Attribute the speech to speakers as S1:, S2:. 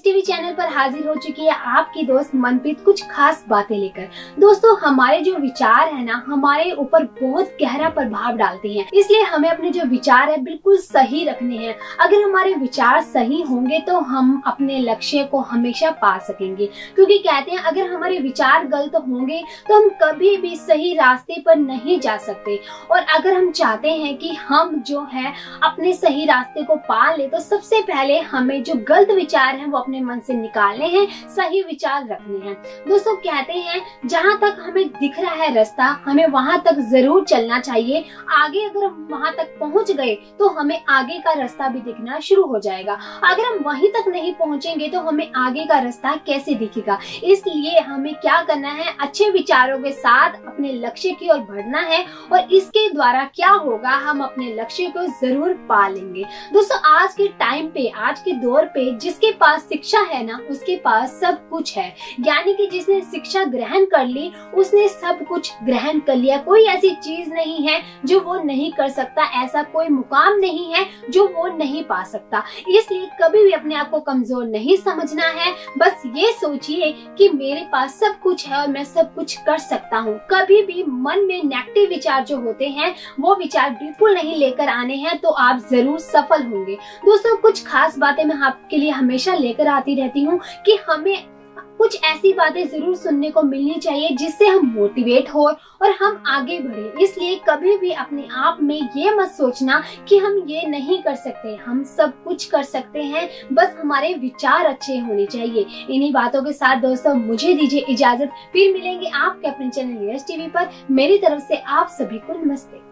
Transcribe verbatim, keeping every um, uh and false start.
S1: Yes TV channel पर हाजिर हो चुकी है आपकी दोस्त मनप्रीत कुछ खास बातें लेकर। दोस्तों, हमारे जो विचार है ना, हमारे ऊपर बहुत गहरा प्रभाव डालते हैं, इसलिए हमें अपने जो विचार है बिल्कुल सही रखने हैं। अगर हमारे विचार सही होंगे तो हम अपने लक्ष्य को हमेशा पा सकेंगे, क्योंकि कहते हैं अगर हमारे विचार गलत होंगे तो हम कभी भी सही रास्ते पर नहीं जा सकते। और अगर हम चाहते हैं कि हम जो है अपने सही रास्ते को पा ले, तो सबसे पहले हमें जो गलत विचार हैं वो अपने मन से निकालने हैं, सही विचार रखने हैं। दोस्तों, कहते हैं जहां तक हमें दिख रहा है रास्ता, हमें वहां तक जरूर चलना चाहिए। आगे अगर हम वहां तक पहुंच गए तो हमें आगे का रास्ता भी दिखना शुरू हो जाएगा। अगर हम वहीं तक नहीं पहुंचेंगे तो हमें आगे का रास्ता कैसे दिखेगा। इसलिए हमें क्या करना है, अच्छे विचारों के साथ अपने लक्ष्य की ओर बढ़ना है, और इसके द्वारा क्या होगा, हम अपने लक्ष्य को जरूर पा लेंगे। दोस्तों, आज के टाइम पे, आज के दौर पे जिसके पास शिक्षा है ना, उसके पास सब कुछ है। यानी कि जिसने शिक्षा ग्रहण कर ली, उसने सब कुछ ग्रहण कर लिया। कोई ऐसी चीज नहीं है जो वो नहीं कर सकता, ऐसा कोई मुकाम नहीं है जो वो नहीं पा सकता। इसलिए कभी भी अपने आप को कमजोर नहीं समझना है। बस ये सोचिए कि मेरे पास सब कुछ है और मैं सब कुछ कर सकता हूँ। कभी भी मन में नेगेटिव विचार जो होते हैं वो विचार बिल्कुल नहीं लेकर आने हैं, तो आप जरूर सफल होंगे। दोस्तों, कुछ खास बातें मैं आपके लिए हमेशा लेकर आती रहती हूँ कि हमें कुछ ऐसी बातें जरूर सुनने को मिलनी चाहिए जिससे हम मोटिवेट हो और हम आगे बढ़े। इसलिए कभी भी अपने आप में ये मत सोचना कि हम ये नहीं कर सकते, हम सब कुछ कर सकते हैं, बस हमारे विचार अच्छे होने चाहिए। इन्हीं बातों के साथ दोस्तों मुझे दीजिए इजाजत, फिर मिलेंगे आपके अपने चैनल यस टीवी पर। मेरी तरफ से आप सभी को नमस्ते।